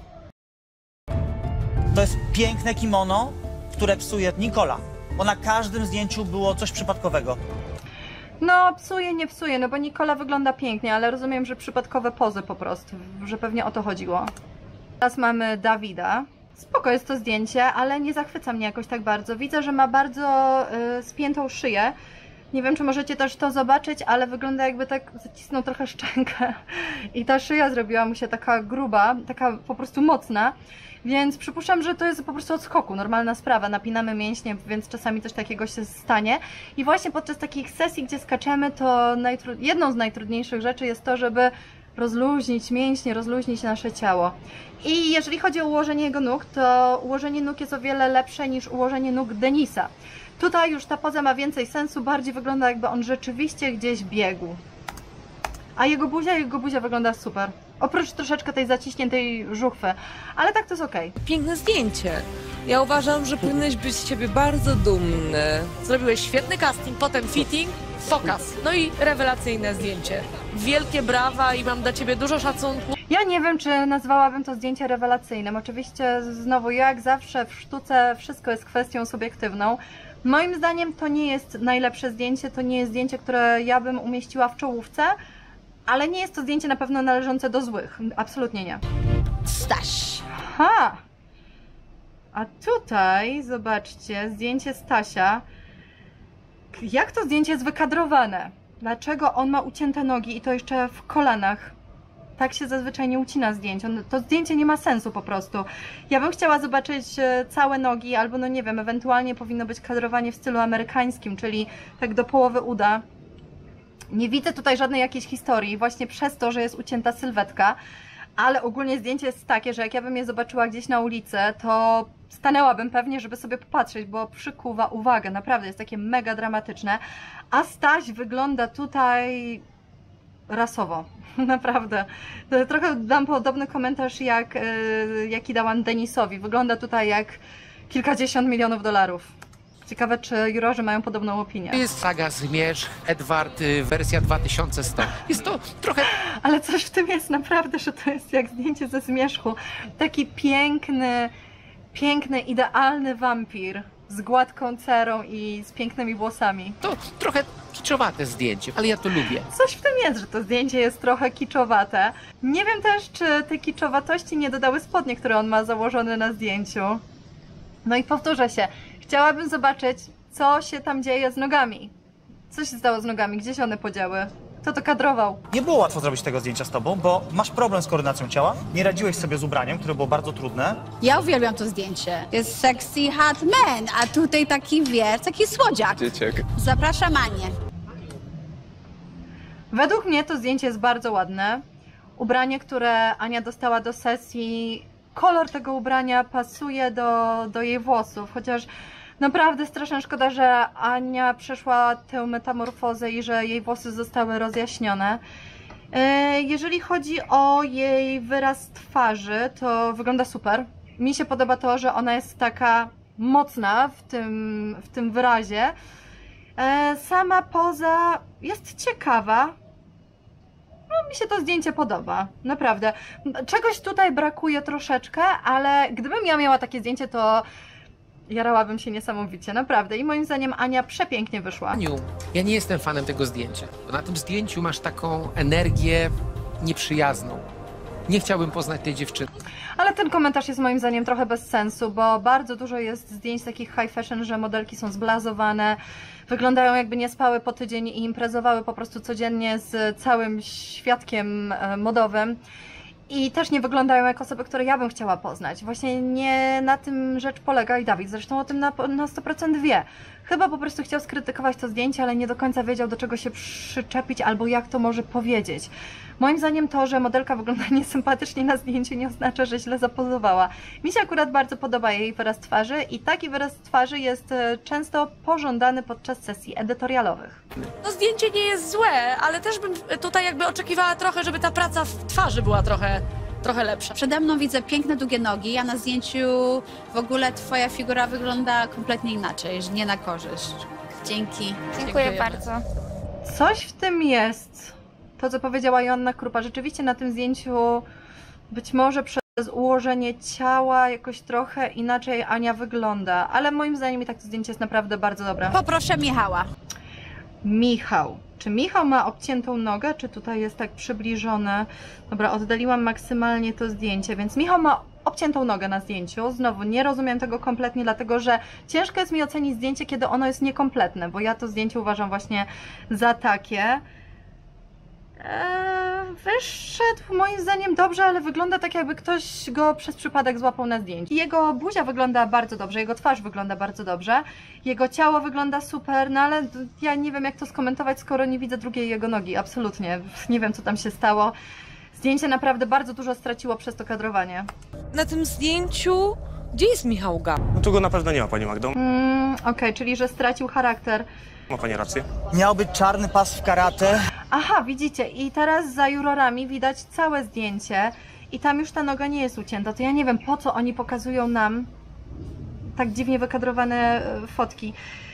To jest piękne kimono, które psuje Nikola, bo na każdym zdjęciu było coś przypadkowego. No, psuje, nie psuje, no bo Nikola wygląda pięknie, ale rozumiem, że przypadkowe pozy po prostu, że pewnie o to chodziło. Teraz mamy Dawida. Spoko jest to zdjęcie, ale nie zachwyca mnie jakoś tak bardzo. Widzę, że ma bardzo y, spiętą szyję. Nie wiem, czy możecie też to zobaczyć, ale wygląda, jakby tak zacisnął trochę szczękę. I ta szyja zrobiła mu się taka gruba, taka po prostu mocna. Więc przypuszczam, że to jest po prostu od skoku, normalna sprawa, napinamy mięśnie, więc czasami coś takiego się stanie. I właśnie podczas takich sesji, gdzie skaczemy, to jedną z najtrudniejszych rzeczy jest to, żeby rozluźnić mięśnie, rozluźnić nasze ciało. I jeżeli chodzi o ułożenie jego nóg, to ułożenie nóg jest o wiele lepsze niż ułożenie nóg Denisa. Tutaj już ta poza ma więcej sensu, bardziej wygląda, jakby on rzeczywiście gdzieś biegł. A jego buzia, jego buzia wygląda super. Oprócz troszeczkę tej zaciśniętej żuchwy, ale tak to jest okej. Piękne zdjęcie. Ja uważam, że powinieneś być z siebie bardzo dumny. Zrobiłeś świetny casting, potem fitting, Pokaz. No i rewelacyjne zdjęcie. Wielkie brawa i mam dla ciebie dużo szacunku. Ja nie wiem, czy nazwałabym to zdjęcie rewelacyjnym. Oczywiście znowu, jak zawsze w sztuce wszystko jest kwestią subiektywną. Moim zdaniem to nie jest najlepsze zdjęcie, to nie jest zdjęcie, które ja bym umieściła w czołówce, ale nie jest to zdjęcie na pewno należące do złych. Absolutnie nie. Staś. Ha! A tutaj, zobaczcie, zdjęcie Stasia. Jak to zdjęcie jest wykadrowane? Dlaczego on ma ucięte nogi i to jeszcze w kolanach? Tak się zazwyczaj nie ucina zdjęć. To zdjęcie nie ma sensu po prostu. Ja bym chciała zobaczyć całe nogi, albo no nie wiem, ewentualnie powinno być kadrowanie w stylu amerykańskim, czyli tak do połowy uda. Nie widzę tutaj żadnej jakiejś historii, właśnie przez to, że jest ucięta sylwetka, ale ogólnie zdjęcie jest takie, że jak ja bym je zobaczyła gdzieś na ulicy, to stanęłabym pewnie, żeby sobie popatrzeć, bo przykuwa uwagę, naprawdę jest takie mega dramatyczne, a Staś wygląda tutaj rasowo, naprawdę. Trochę dam podobny komentarz, jak, jaki dałam Denisowi, wygląda tutaj jak kilkadziesiąt milionów dolarów. Ciekawe, czy jurorzy mają podobną opinię. To jest saga Zmierzch, Edward, wersja dwa tysiące sto. Jest to trochę... Ale coś w tym jest naprawdę, że to jest jak zdjęcie ze Zmierzchu. Taki piękny, piękny, idealny wampir z gładką cerą i z pięknymi włosami. To trochę kiczowate zdjęcie, ale ja to lubię. Coś w tym jest, że to zdjęcie jest trochę kiczowate. Nie wiem też, czy tej kiczowatości nie dodały spodnie, które on ma założone na zdjęciu. No i powtórzę się. Chciałabym zobaczyć, co się tam dzieje z nogami. Co się stało z nogami? Gdzie się one podziały? Kto to kadrował? Nie było łatwo zrobić tego zdjęcia z tobą, bo masz problem z koordynacją ciała. Nie radziłeś sobie z ubraniem, które było bardzo trudne. Ja uwielbiam to zdjęcie. Jest sexy hot man, a tutaj taki wier, taki słodziak. Dzieciak. Zapraszam Anię. Według mnie to zdjęcie jest bardzo ładne. Ubranie, które Ania dostała do sesji, kolor tego ubrania pasuje do, do jej włosów, chociaż naprawdę strasznie szkoda, że Ania przeszła tę metamorfozę i że jej włosy zostały rozjaśnione. Jeżeli chodzi o jej wyraz twarzy, to wygląda super. Mi się podoba to, że ona jest taka mocna w tym, w tym wyrazie. Sama poza jest ciekawa. No, mi się to zdjęcie podoba, naprawdę. Czegoś tutaj brakuje troszeczkę, ale gdybym ja miała takie zdjęcie, to jarałabym się niesamowicie, naprawdę. I moim zdaniem Ania przepięknie wyszła. Aniu, ja nie jestem fanem tego zdjęcia, bo na tym zdjęciu masz taką energię nieprzyjazną. Nie chciałbym poznać tej dziewczyny. Ale ten komentarz jest moim zdaniem trochę bez sensu, bo bardzo dużo jest zdjęć takich high fashion, że modelki są zblazowane, wyglądają jakby nie spały po tydzień i imprezowały po prostu codziennie z całym świadkiem modowym. I też nie wyglądają jak osoby, które ja bym chciała poznać. Właśnie nie na tym rzecz polega i Dawid zresztą o tym na, na sto procent wie. Chyba po prostu chciał skrytykować to zdjęcie, ale nie do końca wiedział, do czego się przyczepić albo jak to może powiedzieć. Moim zdaniem to, że modelka wygląda niesympatycznie na zdjęciu, nie oznacza, że źle zapozowała. Mi się akurat bardzo podoba jej wyraz twarzy i taki wyraz twarzy jest często pożądany podczas sesji edytorialowych. No zdjęcie nie jest złe, ale też bym tutaj jakby oczekiwała trochę, żeby ta praca w twarzy była trochę, trochę lepsza. Przede mną widzę piękne, długie nogi, a na zdjęciu w ogóle twoja figura wygląda kompletnie inaczej, nie na korzyść. Dzięki. Dziękuję bardzo. Coś w tym jest. To, co powiedziała Joanna Krupa, rzeczywiście na tym zdjęciu być może przez ułożenie ciała jakoś trochę inaczej Ania wygląda, ale moim zdaniem i tak to zdjęcie jest naprawdę bardzo dobre. Poproszę Michała. Michał. Czy Michał ma obciętą nogę, czy tutaj jest tak przybliżone? Dobra, oddaliłam maksymalnie to zdjęcie, więc Michał ma obciętą nogę na zdjęciu. Znowu nie rozumiem tego kompletnie, dlatego że ciężko jest mi ocenić zdjęcie, kiedy ono jest niekompletne, bo ja to zdjęcie uważam właśnie za takie. Eee, wyszedł moim zdaniem dobrze, ale wygląda tak, jakby ktoś go przez przypadek złapał na zdjęciu. Jego buzia wygląda bardzo dobrze, jego twarz wygląda bardzo dobrze, jego ciało wygląda super, no ale ja nie wiem, jak to skomentować, skoro nie widzę drugiej jego nogi, absolutnie. Nie wiem, co tam się stało. Zdjęcie naprawdę bardzo dużo straciło przez to kadrowanie. Na tym zdjęciu, gdzie jest Michał Gap? No tu go na pewno nie ma, pani Magdo. Mm, Okej, okay, czyli że stracił charakter. Ma pani rację. Miał być czarny pas w karate. Aha, widzicie, i teraz za jurorami widać całe zdjęcie i tam już ta noga nie jest ucięta, to ja nie wiem, po co oni pokazują nam tak dziwnie wykadrowane fotki.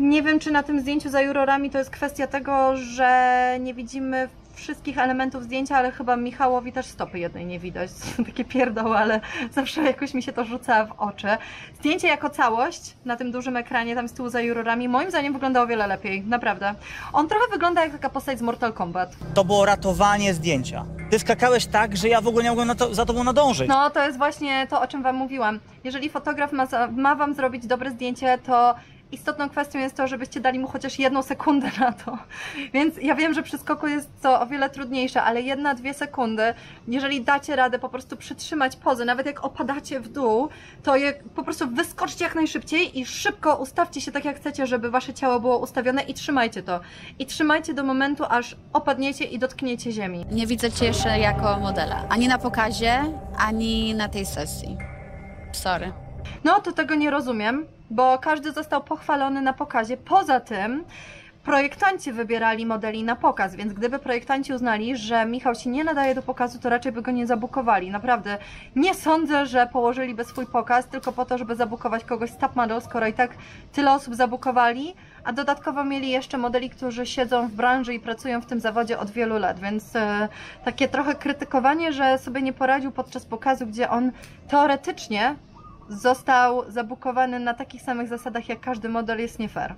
Nie wiem, czy na tym zdjęciu za jurorami to jest kwestia tego, że nie widzimy wszystkich elementów zdjęcia, ale chyba Michałowi też stopy jednej nie widać. Są takie pierdoły, ale zawsze jakoś mi się to rzuca w oczy. Zdjęcie jako całość na tym dużym ekranie, tam z tyłu za jurorami, moim zdaniem wygląda o wiele lepiej, naprawdę. On trochę wygląda jak taka postać z Mortal Kombat. To było ratowanie zdjęcia. Ty skakałeś tak, że ja w ogóle nie mogłem na to, za tobą nadążyć. No, to jest właśnie to, o czym wam mówiłam. Jeżeli fotograf ma, ma wam zrobić dobre zdjęcie, to istotną kwestią jest to, żebyście dali mu chociaż jedną sekundę na to. Więc ja wiem, że przy skoku jest to o wiele trudniejsze, ale jedna, dwie sekundy, jeżeli dacie radę po prostu przytrzymać pozę, nawet jak opadacie w dół, to je po prostu wyskoczcie jak najszybciej i szybko ustawcie się tak, jak chcecie, żeby wasze ciało było ustawione i trzymajcie to. I trzymajcie do momentu, aż opadniecie i dotkniecie ziemi. Nie widzę cię jeszcze jako modela. Ani na pokazie, ani na tej sesji. Sorry. No, to tego nie rozumiem, bo każdy został pochwalony na pokazie. Poza tym projektanci wybierali modeli na pokaz, więc gdyby projektanci uznali, że Michał się nie nadaje do pokazu, to raczej by go nie zabukowali. Naprawdę nie sądzę, że położyliby swój pokaz tylko po to, żeby zabukować kogoś z Top Model, skoro i tak tyle osób zabukowali, a dodatkowo mieli jeszcze modeli, którzy siedzą w branży i pracują w tym zawodzie od wielu lat, więc e, takie trochę krytykowanie, że sobie nie poradził podczas pokazu, gdzie on teoretycznie został zabukowany na takich samych zasadach jak każdy model, jest nie fair.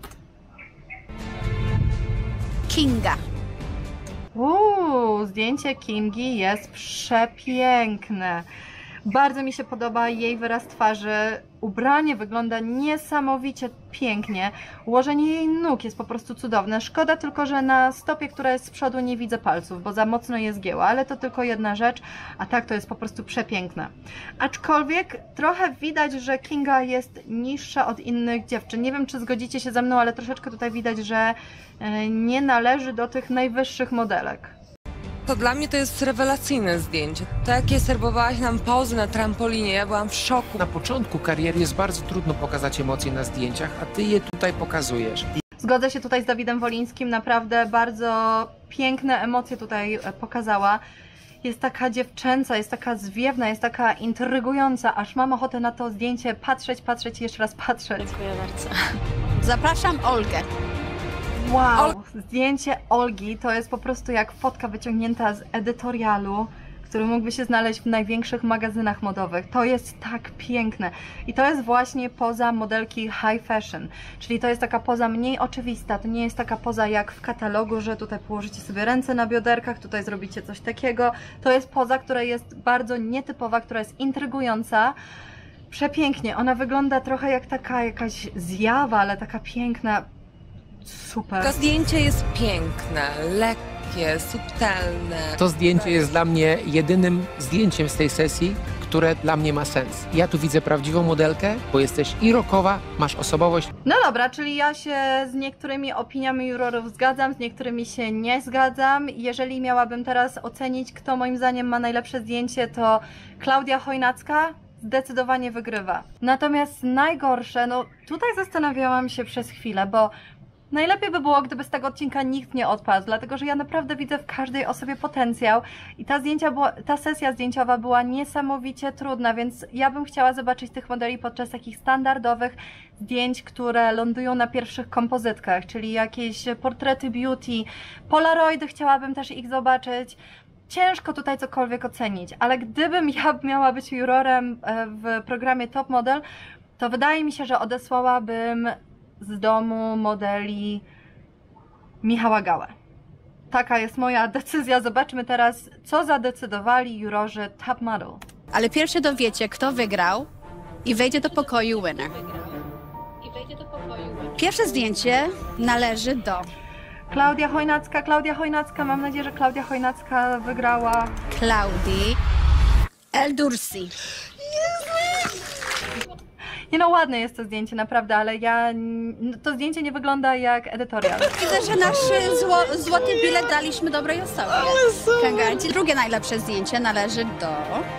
Kinga. Uuu, zdjęcie Kingi jest przepiękne. Bardzo mi się podoba jej wyraz twarzy. Ubranie wygląda niesamowicie pięknie. Ułożenie jej nóg jest po prostu cudowne. Szkoda tylko, że na stopie, która jest z przodu, nie widzę palców, bo za mocno je zgięła, ale to tylko jedna rzecz, a tak to jest po prostu przepiękne. Aczkolwiek trochę widać, że Kinga jest niższa od innych dziewczyn. Nie wiem, czy zgodzicie się ze mną, ale troszeczkę tutaj widać, że nie należy do tych najwyższych modelek. To dla mnie to jest rewelacyjne zdjęcie. Takie serwowałaś nam pozy na trampolinie, ja byłam w szoku. Na początku kariery jest bardzo trudno pokazać emocje na zdjęciach, a ty je tutaj pokazujesz. Zgodzę się tutaj z Dawidem Wolińskim, naprawdę bardzo piękne emocje tutaj pokazała. Jest taka dziewczęca, jest taka zwiewna, jest taka intrygująca, aż mam ochotę na to zdjęcie patrzeć, patrzeć i jeszcze raz patrzeć. Dziękuję bardzo. Zapraszam Olgę. Wow, zdjęcie Olgi to jest po prostu jak fotka wyciągnięta z edytorialu, który mógłby się znaleźć w największych magazynach modowych. To jest tak piękne. I to jest właśnie poza modelki high fashion, czyli to jest taka poza mniej oczywista, to nie jest taka poza jak w katalogu, że tutaj położycie sobie ręce na bioderkach, tutaj zrobicie coś takiego. To jest poza, która jest bardzo nietypowa, która jest intrygująca. Przepięknie, ona wygląda trochę jak taka jakaś zjawa, ale taka piękna. Super. To zdjęcie jest piękne, lekkie, subtelne. To zdjęcie jest dla mnie jedynym zdjęciem z tej sesji, które dla mnie ma sens. Ja tu widzę prawdziwą modelkę, bo jesteś i rockowa, masz osobowość. No dobra, czyli ja się z niektórymi opiniami jurorów zgadzam, z niektórymi się nie zgadzam. Jeżeli miałabym teraz ocenić, kto moim zdaniem ma najlepsze zdjęcie, to Klaudia Chojnacka zdecydowanie wygrywa. Natomiast najgorsze, no tutaj zastanawiałam się przez chwilę, bo najlepiej by było, gdyby z tego odcinka nikt nie odpadł, dlatego że ja naprawdę widzę w każdej osobie potencjał i ta, zdjęcia była, ta sesja zdjęciowa była niesamowicie trudna, więc ja bym chciała zobaczyć tych modeli podczas takich standardowych zdjęć, które lądują na pierwszych kompozytkach, czyli jakieś portrety beauty, polaroidy, chciałabym też ich zobaczyć. Ciężko tutaj cokolwiek ocenić, ale gdybym ja miała być jurorem w programie Top Model, to wydaje mi się, że odesłałabym z domu modeli Michała Gałę. Taka jest moja decyzja. Zobaczmy teraz, co zadecydowali jurorzy Top Model. Ale pierwsze dowiecie, kto wygrał i wejdzie do pokoju winner. Pierwsze zdjęcie należy do Klaudia Chojnacka. Klaudia Chojnacka. Mam nadzieję, że Klaudia Chojnacka wygrała. Klaudii Eldursi. Nie no, ładne jest to zdjęcie, naprawdę, ale ja... To zdjęcie nie wygląda jak edytorial. Widzę, że nasz zło, złoty bilet daliśmy dobrej osobie. Kangarci. Drugie najlepsze zdjęcie należy do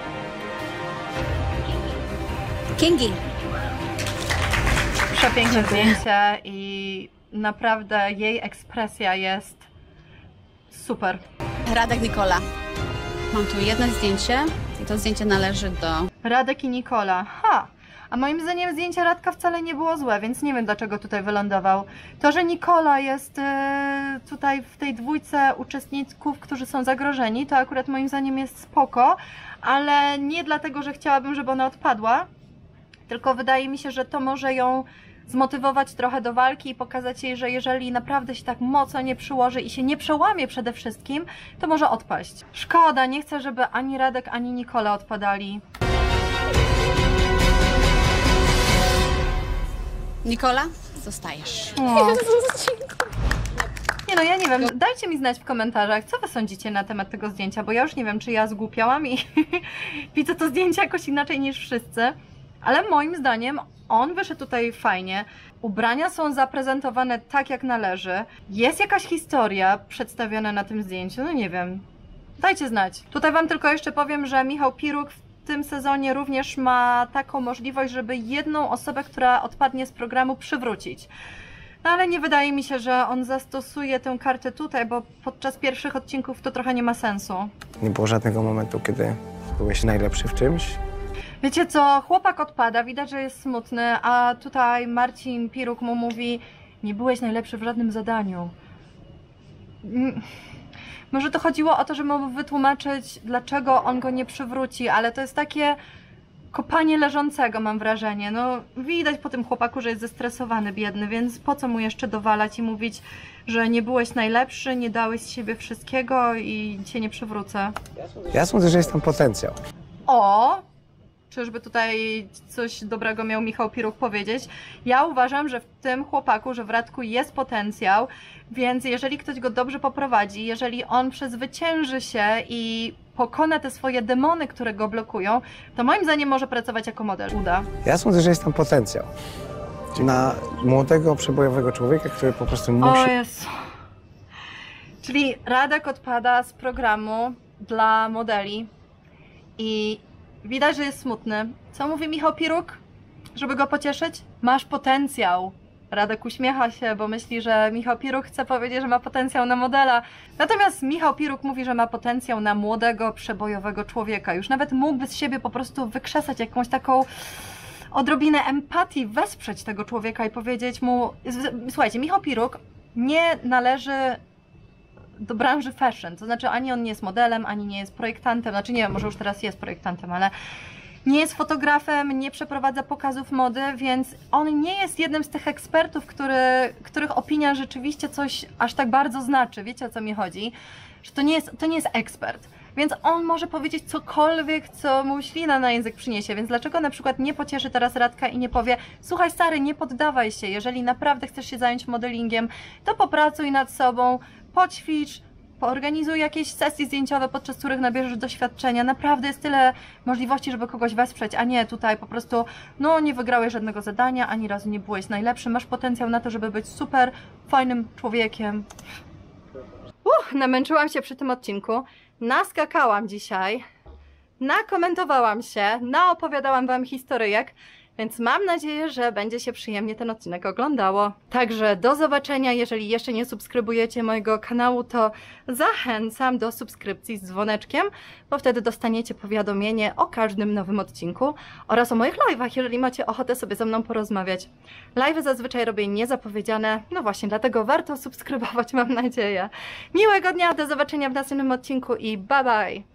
Kingi. Przepiękne zdjęcie i naprawdę jej ekspresja jest super. Radek Nikola. Mam tu jedno zdjęcie i to zdjęcie należy do... Radek i Nikola. Ha! A moim zdaniem zdjęcie Radka wcale nie było złe, więc nie wiem, dlaczego tutaj wylądował. To, że Nikola jest yy, tutaj w tej dwójce uczestników, którzy są zagrożeni, to akurat moim zdaniem jest spoko, ale nie dlatego, że chciałabym, żeby ona odpadła, tylko wydaje mi się, że to może ją zmotywować trochę do walki i pokazać jej, że jeżeli naprawdę się tak mocno nie przyłoży i się nie przełamie przede wszystkim, to może odpaść. Szkoda, nie chcę, żeby ani Radek, ani Nikola odpadali. Nikola, zostajesz. O. Nie no, ja nie wiem, dajcie mi znać w komentarzach, co wy sądzicie na temat tego zdjęcia, bo ja już nie wiem, czy ja zgłupiałam i widzę to zdjęcie jakoś inaczej niż wszyscy, ale moim zdaniem on wyszedł tutaj fajnie, ubrania są zaprezentowane tak jak należy, jest jakaś historia przedstawiona na tym zdjęciu, no nie wiem, dajcie znać. Tutaj wam tylko jeszcze powiem, że Michał Piruk w tym sezonie również ma taką możliwość, żeby jedną osobę, która odpadnie z programu, przywrócić. No ale nie wydaje mi się, że on zastosuje tę kartę tutaj, bo podczas pierwszych odcinków to trochę nie ma sensu. Nie było żadnego momentu, kiedy byłeś najlepszy w czymś? Wiecie co, chłopak odpada, widać, że jest smutny, a tutaj Marcin Piruk mu mówi: nie byłeś najlepszy w żadnym zadaniu. Może to chodziło o to, żeby mu wytłumaczyć, dlaczego on go nie przywróci, ale to jest takie kopanie leżącego, mam wrażenie. No widać po tym chłopaku, że jest zestresowany, biedny, więc po co mu jeszcze dowalać i mówić, że nie byłeś najlepszy, nie dałeś z siebie wszystkiego i cię nie przywrócę. Ja sądzę, że jest tam potencjał. O! Czyżby tutaj coś dobrego miał Michał Piruk powiedzieć? Ja uważam, że w tym chłopaku, że w Radku jest potencjał, więc jeżeli ktoś go dobrze poprowadzi, jeżeli on przezwycięży się i pokona te swoje demony, które go blokują, to moim zdaniem może pracować jako model. Uda. Ja sądzę, że jest tam potencjał. Na młodego, przebojowego człowieka, który po prostu musi... O Jezu. Czyli Radek odpada z programu dla modeli i widać, że jest smutny. Co mówi Michał Piruk, żeby go pocieszyć? Masz potencjał. Radek uśmiecha się, bo myśli, że Michał Piruk chce powiedzieć, że ma potencjał na modela. Natomiast Michał Piruk mówi, że ma potencjał na młodego, przebojowego człowieka. Już nawet mógłby z siebie po prostu wykrzesać jakąś taką odrobinę empatii, wesprzeć tego człowieka i powiedzieć mu: słuchajcie, Michał Piruk nie należy do branży fashion, to znaczy ani on nie jest modelem, ani nie jest projektantem, znaczy nie wiem, może już teraz jest projektantem, ale nie jest fotografem, nie przeprowadza pokazów mody, więc on nie jest jednym z tych ekspertów, który, których opinia rzeczywiście coś aż tak bardzo znaczy, wiecie, o co mi chodzi, że to nie jest, to nie jest ekspert. Więc on może powiedzieć cokolwiek, co mu ślina na język przyniesie, więc dlaczego na przykład nie pocieszy teraz Radka i nie powie: słuchaj stary, nie poddawaj się, jeżeli naprawdę chcesz się zająć modelingiem, to popracuj nad sobą, poćwicz, poorganizuj jakieś sesje zdjęciowe, podczas których nabierzesz doświadczenia. Naprawdę jest tyle możliwości, żeby kogoś wesprzeć, a nie tutaj po prostu, no nie wygrałeś żadnego zadania, ani razu nie byłeś najlepszy, masz potencjał na to, żeby być super fajnym człowiekiem. Uch, namęczyłam się przy tym odcinku, naskakałam dzisiaj, nakomentowałam się, naopowiadałam wam historyjek, więc mam nadzieję, że będzie się przyjemnie ten odcinek oglądało. Także do zobaczenia. Jeżeli jeszcze nie subskrybujecie mojego kanału, to zachęcam do subskrypcji z dzwoneczkiem, bo wtedy dostaniecie powiadomienie o każdym nowym odcinku oraz o moich live'ach, jeżeli macie ochotę sobie ze mną porozmawiać. Live'y zazwyczaj robię niezapowiedziane, no właśnie, dlatego warto subskrybować, mam nadzieję. Miłego dnia, do zobaczenia w następnym odcinku i bye bye!